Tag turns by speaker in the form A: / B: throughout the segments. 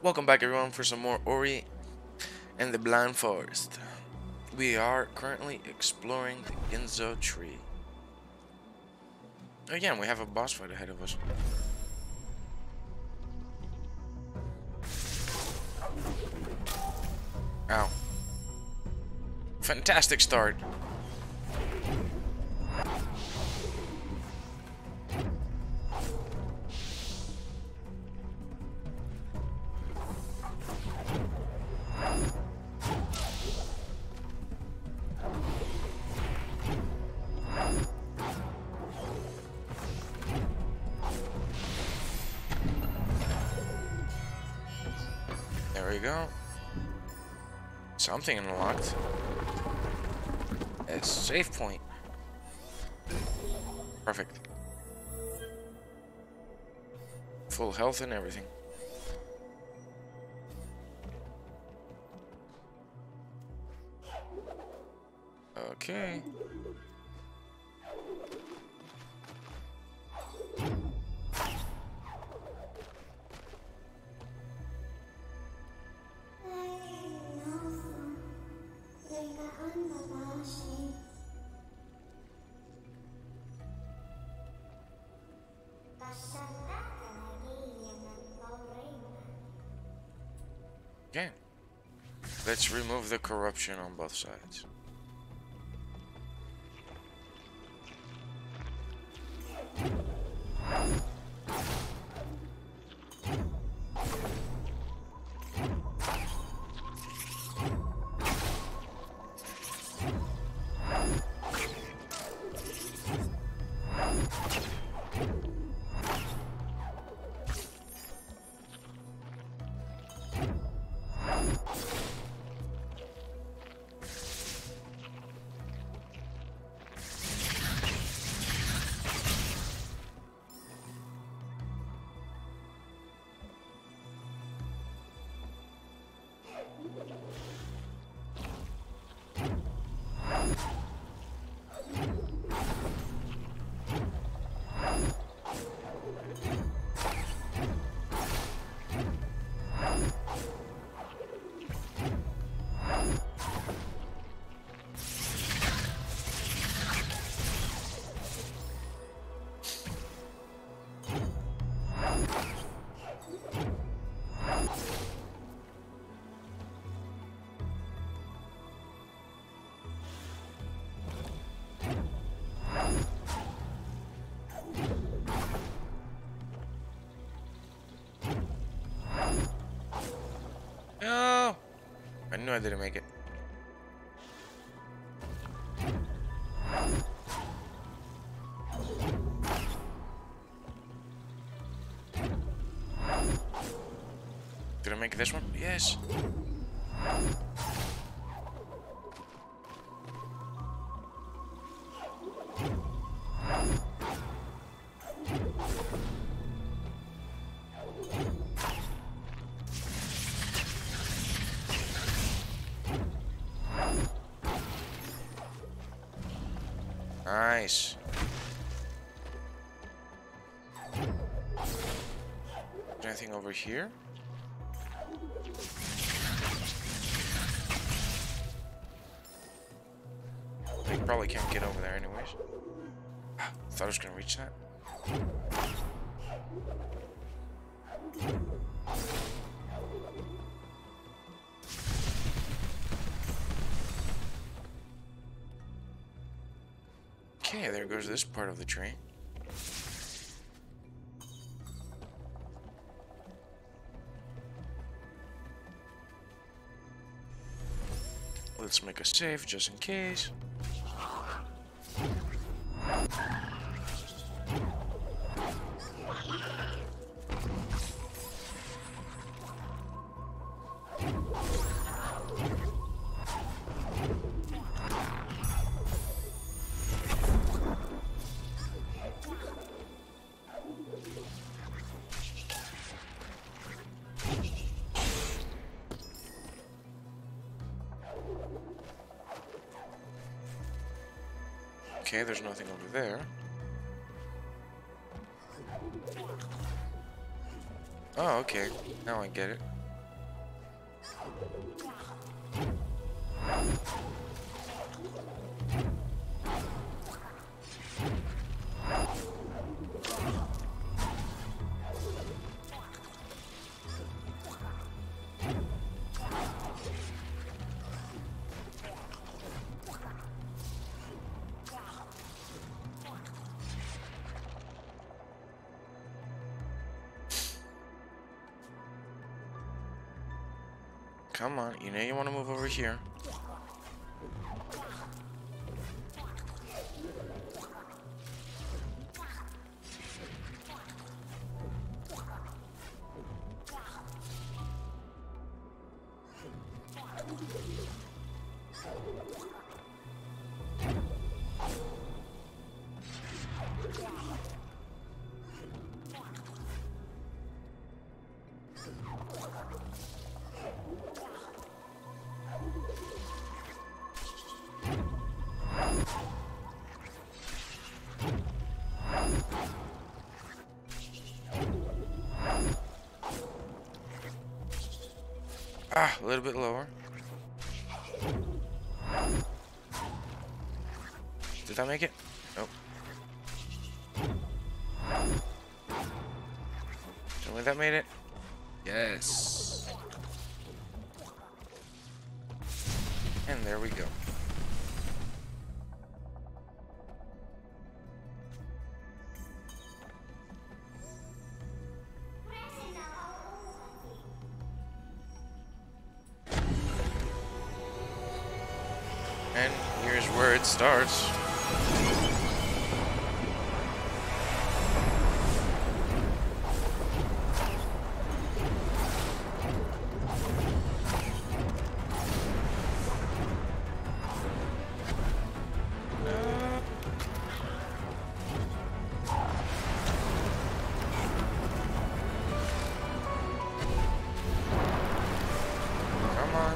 A: Welcome back everyone for some more Ori and the Blind Forest. We are currently exploring the Ginso tree. Again, we have a boss fight ahead of us. Ow. Fantastic start. There we go. Something unlocked. A save point. Perfect. Full health and everything. Okay. Okay. Let's remove the corruption on both sides. No! I knew I didn't make it. Did I make this one? Yes. Nice. Is there anything over here? I probably can't get over there anyways. Thought I was gonna reach that. Okay, there goes this part of the tree. Let's make a save just in case. Okay, there's nothing over there. Oh, okay. Now I get it. Come on, you know you want to move over here. Ah, a little bit lower. Did that make it? Nope. Tell me that made it? Yes. And there we go. And here's where it starts. Come on.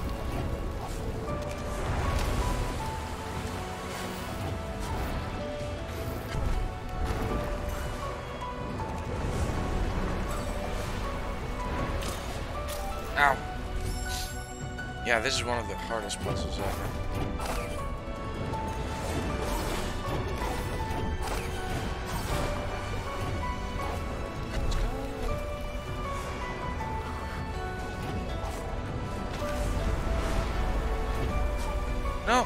A: Ow. Yeah, this is one of the hardest puzzles ever. No.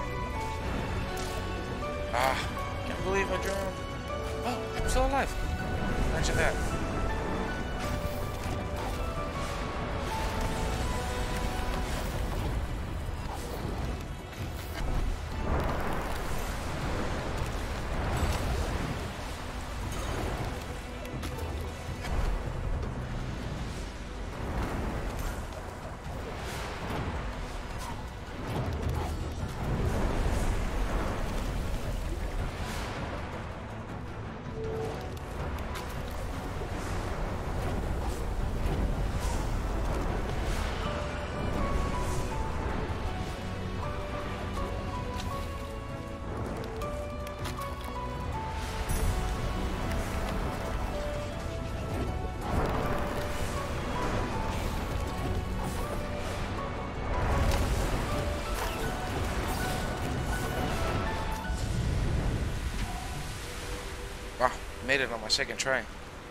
A: Ah, can't believe I drowned. Oh, I'm still alive. Imagine that. Wow, made it on my second try.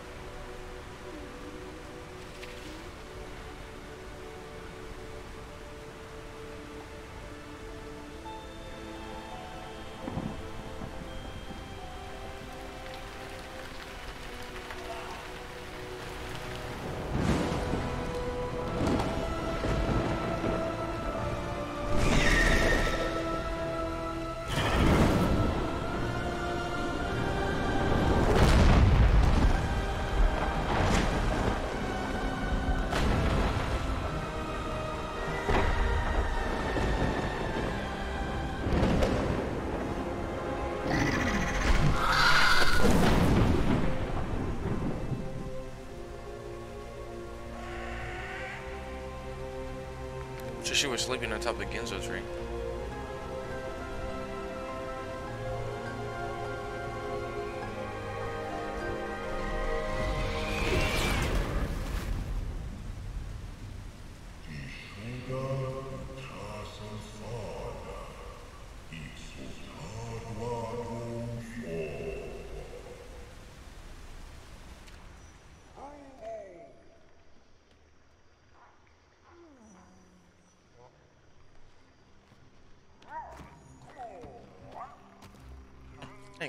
A: So she was sleeping on top of the Ginso tree.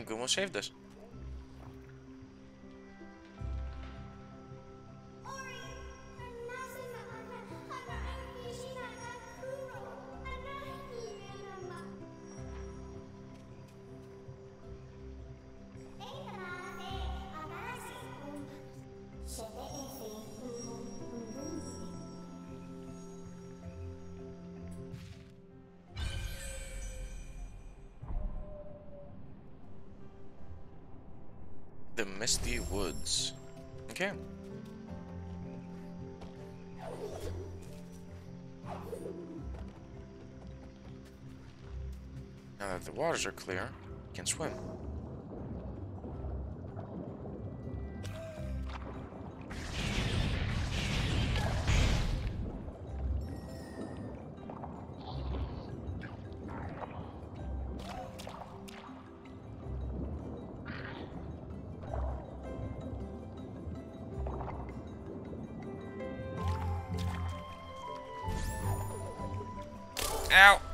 A: think Gumo saved us. The Misty Woods. Okay. Now that the waters are clear, we can swim. Ow!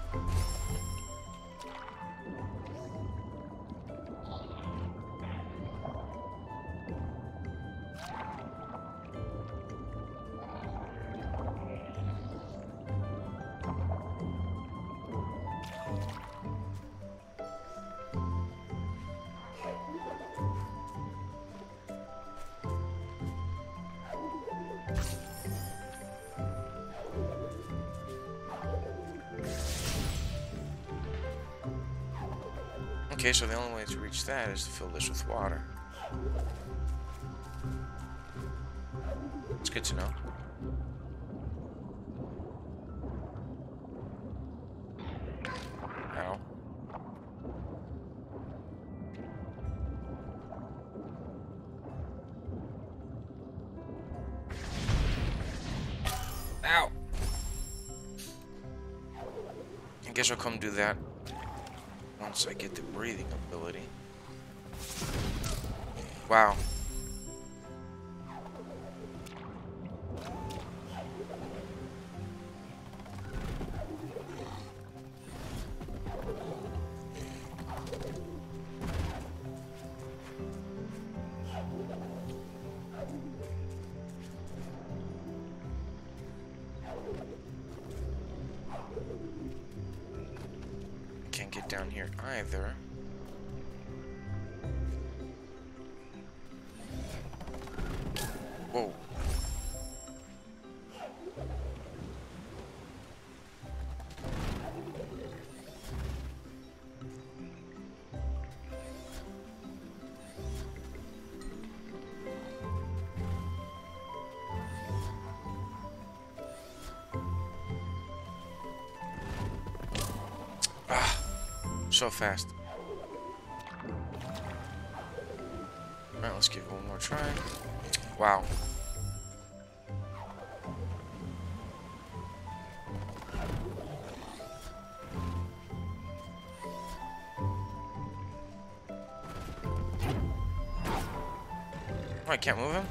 A: Okay, so the only way to reach that is to fill this with water. It's good to know. Ow. Ow! I guess I'll come do that once I get the breathing ability. Wow. Can't get down here either. Whoa. So fast. Alright, let's give it one more try. Wow. Oh, I can't move him?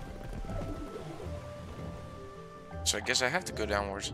A: So I guess I have to go downwards.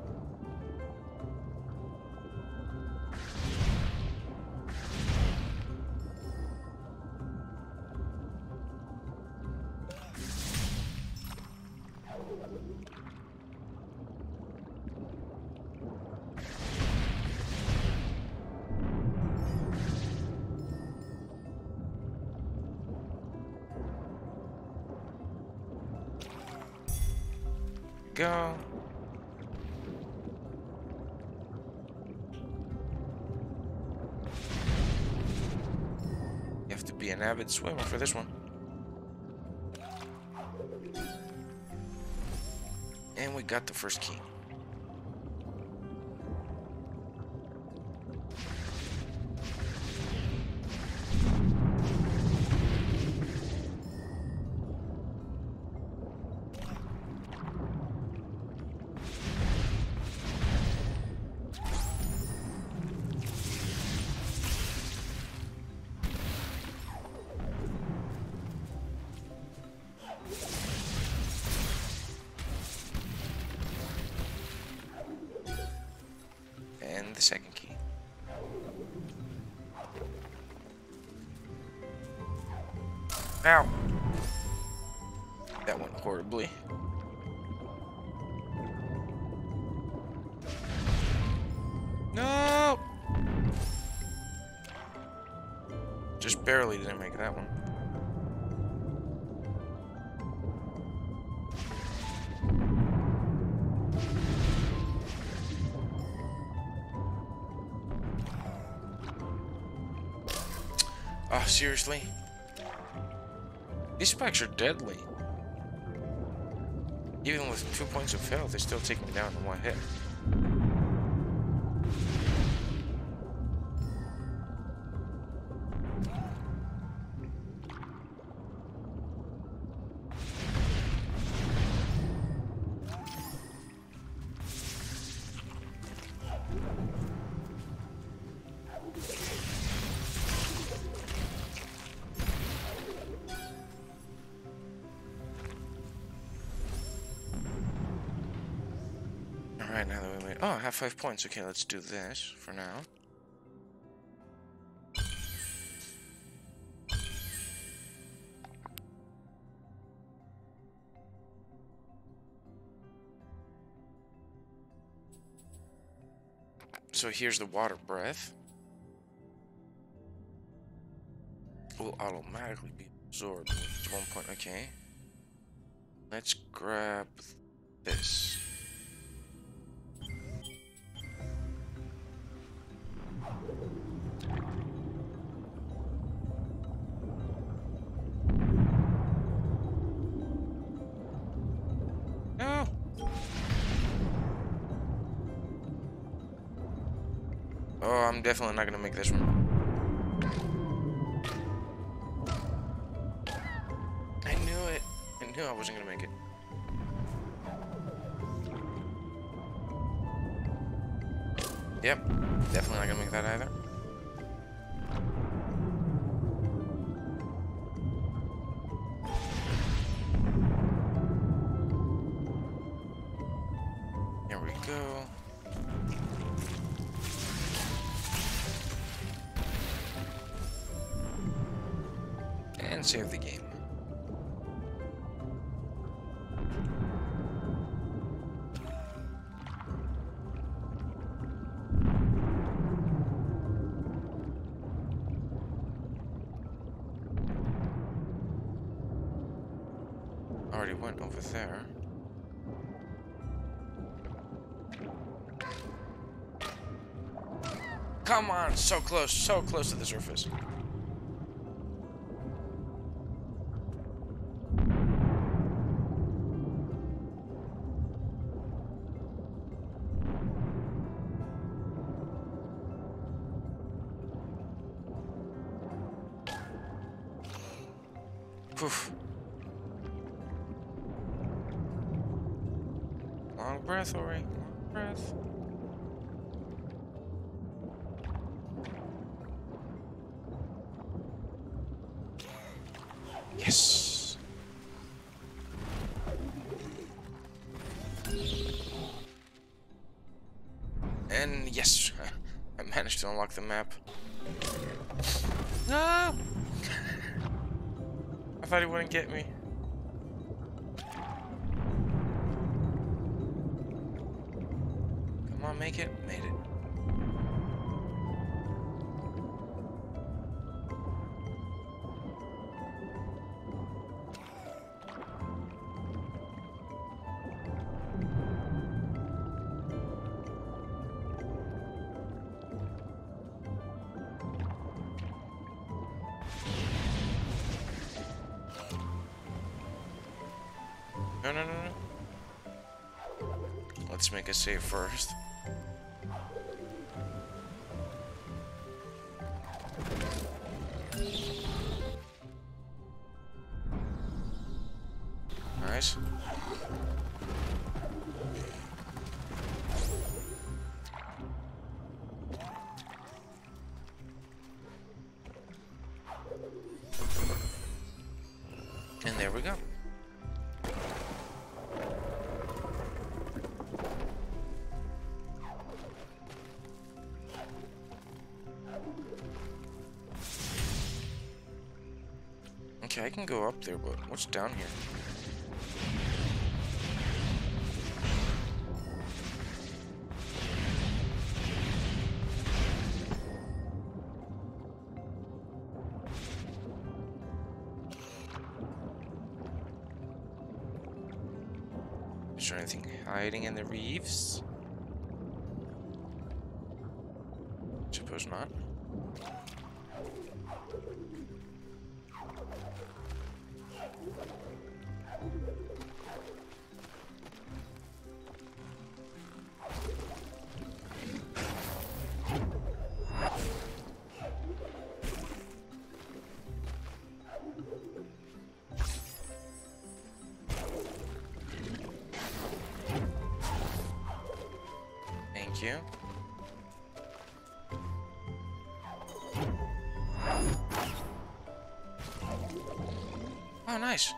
A: Go. You have to be an avid swimmer for this one. And we got the first key. And the second key. Ow! That went horribly. No! Just barely didn't make that one. Oh, seriously? These spikes are deadly. Even with 2 points of health, they still take me down in one hit. Alright, now that we made... Oh, I have 5 points. Okay, let's do this for now. So here's the water breath. Will automatically be absorbed at 1 point. Okay. Let's grab this. No. Oh, I'm definitely not gonna make this one. I knew it. I knew I wasn't gonna make it. Yep, definitely not gonna make that either. Here we go. And save the game. Already went over there. Come on, so close to the surface. Poof. Long breath, Ori. Long breath. Yes. And yes, I managed to unlock the map. No! I thought he wouldn't get me. Come on, make it. Made it. No, no, no, no. Let's make a save first. Nice. And there we go. Okay, I can go up there, but what's down here? Is there anything hiding in the reefs? Suppose not. Thank you. Oh, nice.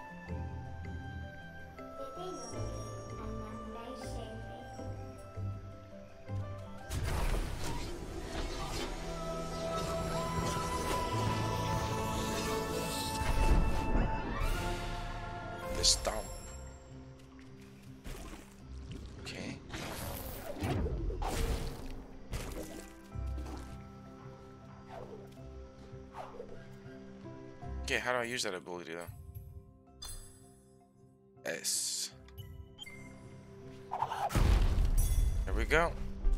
A: The stomp. Okay. Okay, how do I use that ability though? S. There we go.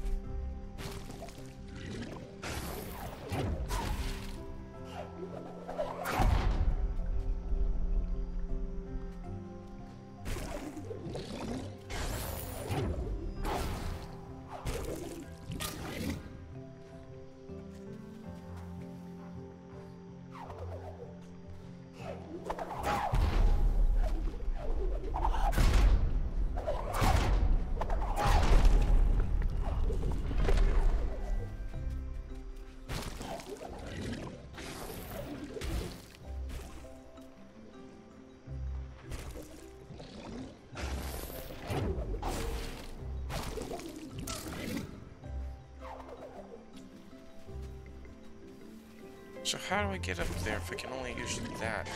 A: So how do I get up there if I can only use that?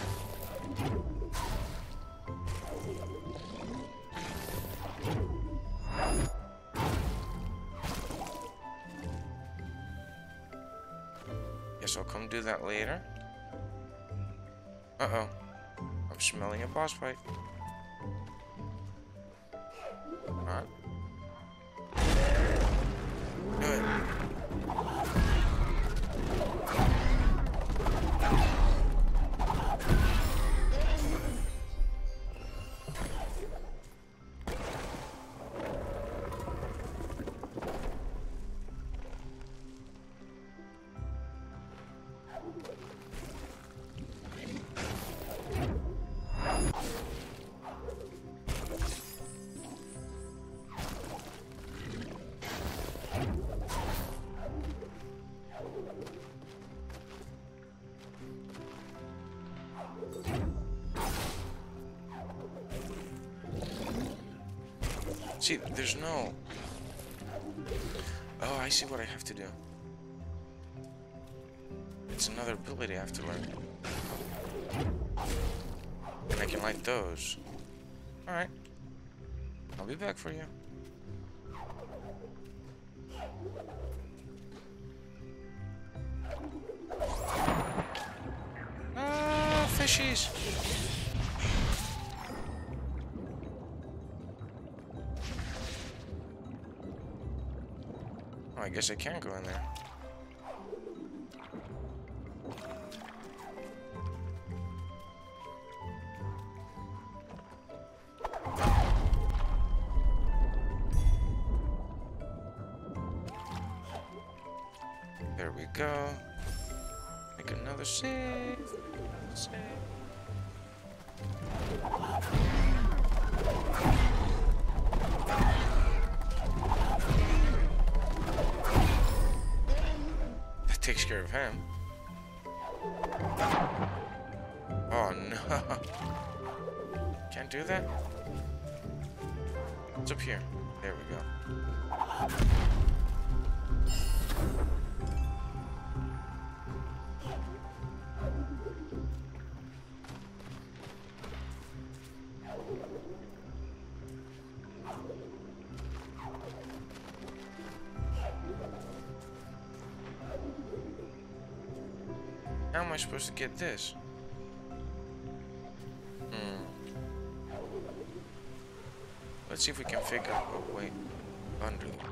A: Guess I'll come do that later. Uh-oh. I'm smelling a boss fight. Alright. Do it. See, there's no... Oh, I see what I have to do. It's another ability I have to learn. And I can light those. Alright. I'll be back for you. Ah, fishies! Oh, I guess I can go in there. There we go. Make another save. Save. That takes care of him. Oh no. Can't do that? What's up here? There we go. How am I supposed to get this? Let's see if we can figure out a way under them.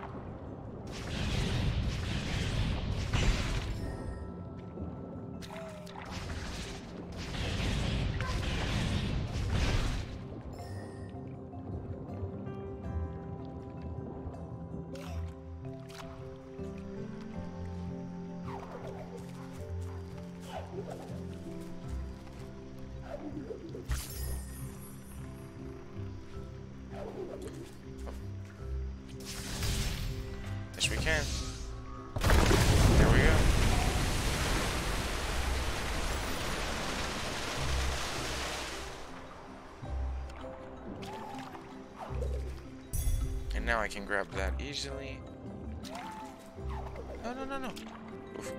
A: Yes, we can. There we go. And now I can grab that easily. No, no, no, no. Oof.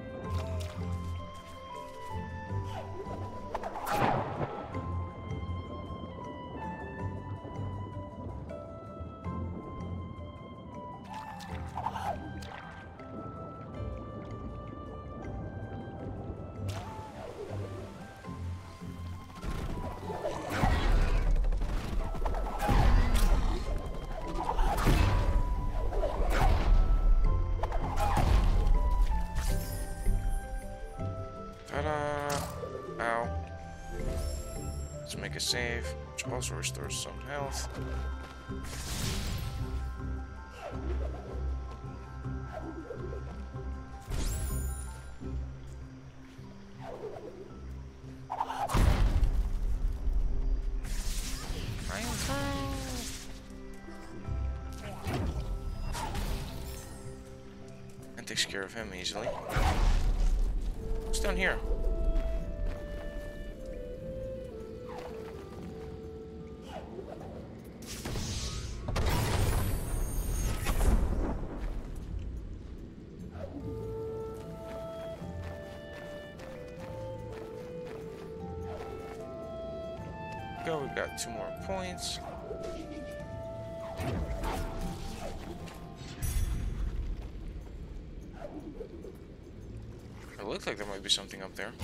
A: Ta-da! Ow. Let's make a save, which also restores some health. I am through! That takes care of him easily. What's down here? Go, we've got 2 more points. It looks like there might be something up there.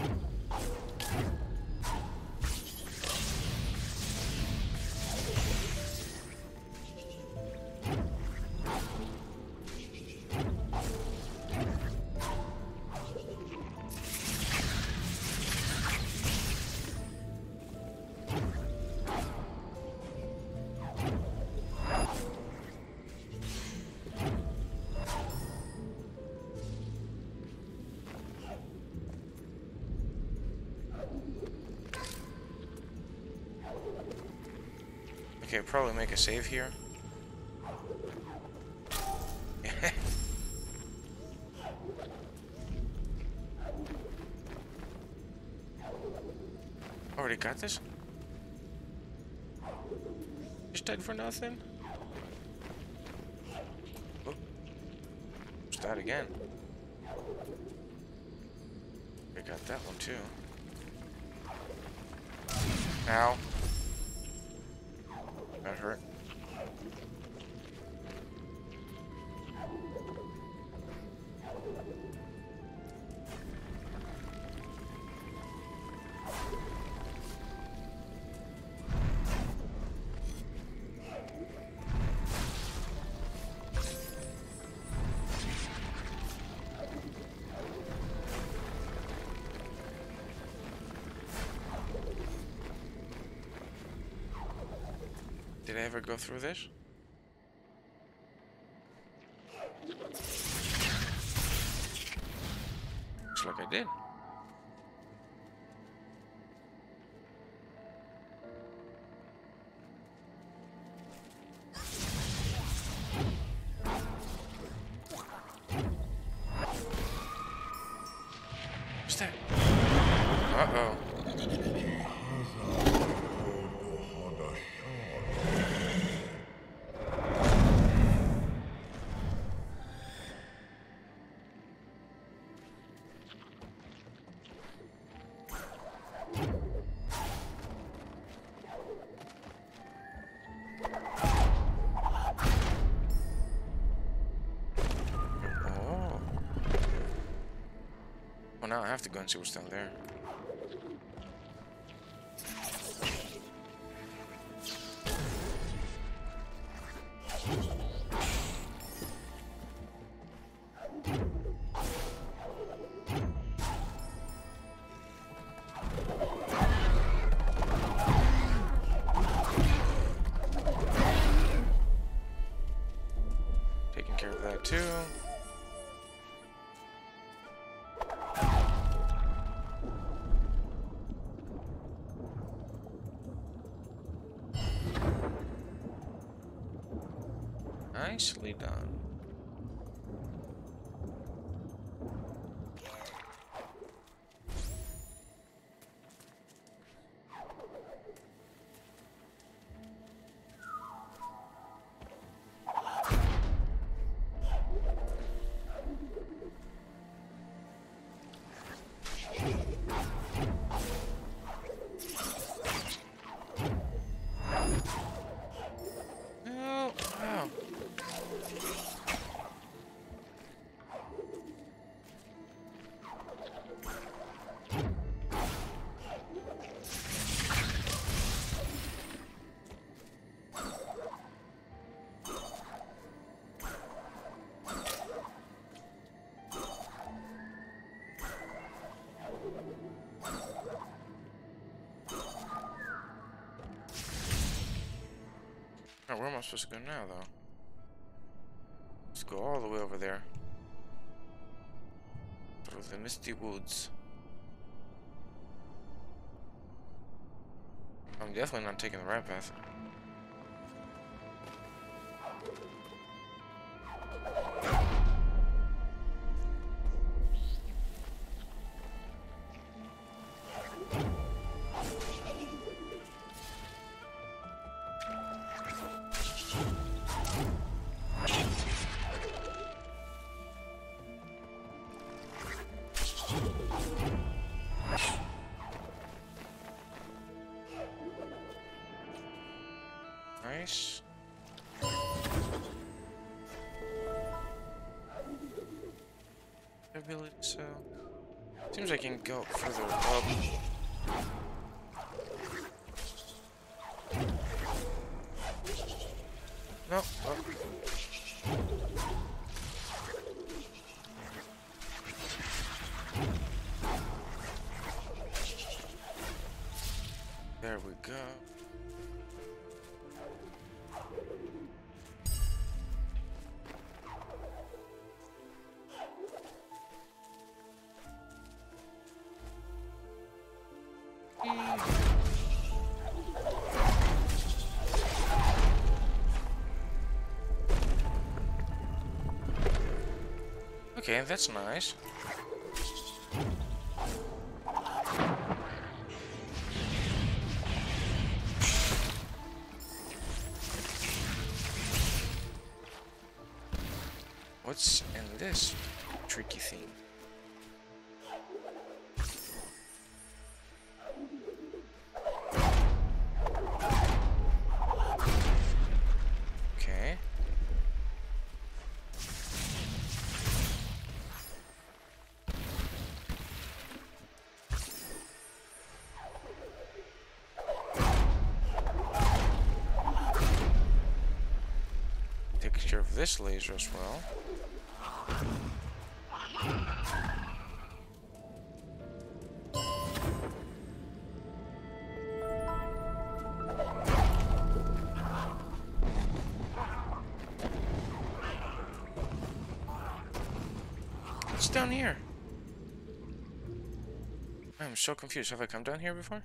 A: Okay, probably make a save here. Already got this? Just dead for nothing? Oh. Start again. I got that one too. Ow. That hurt. Did I ever go through this? Looks like I did. What's that? Uh-oh. Well, now I have to go and see what's down there. that too. Nicely done. Oh, wow. Alright, where am I supposed to go now, though? Let's go all the way over there. Through the misty woods. I'm definitely not taking the right path. Nice. Ability, so seems I can go further up. No. Oh. There we go. Okay, that's nice. What's in this tricky thing? Okay. Take care of this laser as well. What's down here? I'm so confused. Have I come down here before?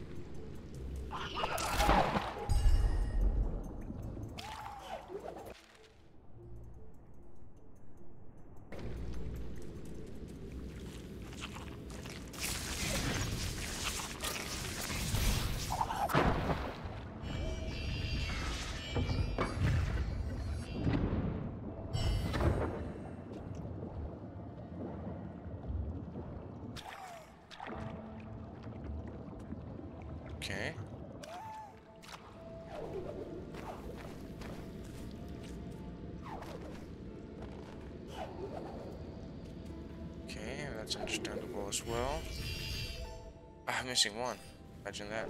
A: Okay. Okay, that's understandable as well. Ah, I'm missing one. Imagine that.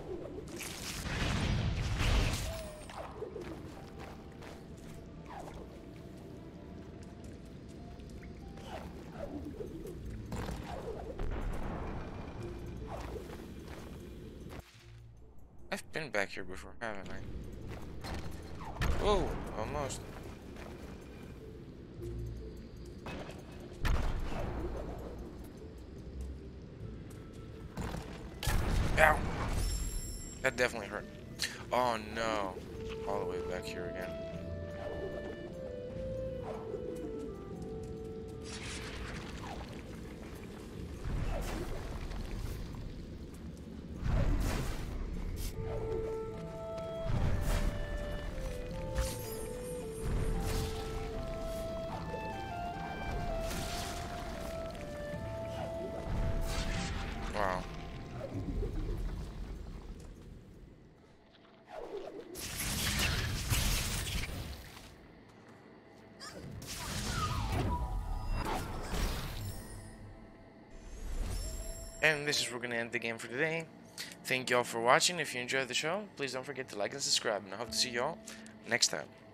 A: I've been back here before, haven't I? Whoa, almost. That definitely hurt. Oh no. All the way back here again. Wow. And this is where we're gonna end the game for today. Thank y'all for watching. If you enjoyed the show, please don't forget to like and subscribe. And I hope to see y'all next time.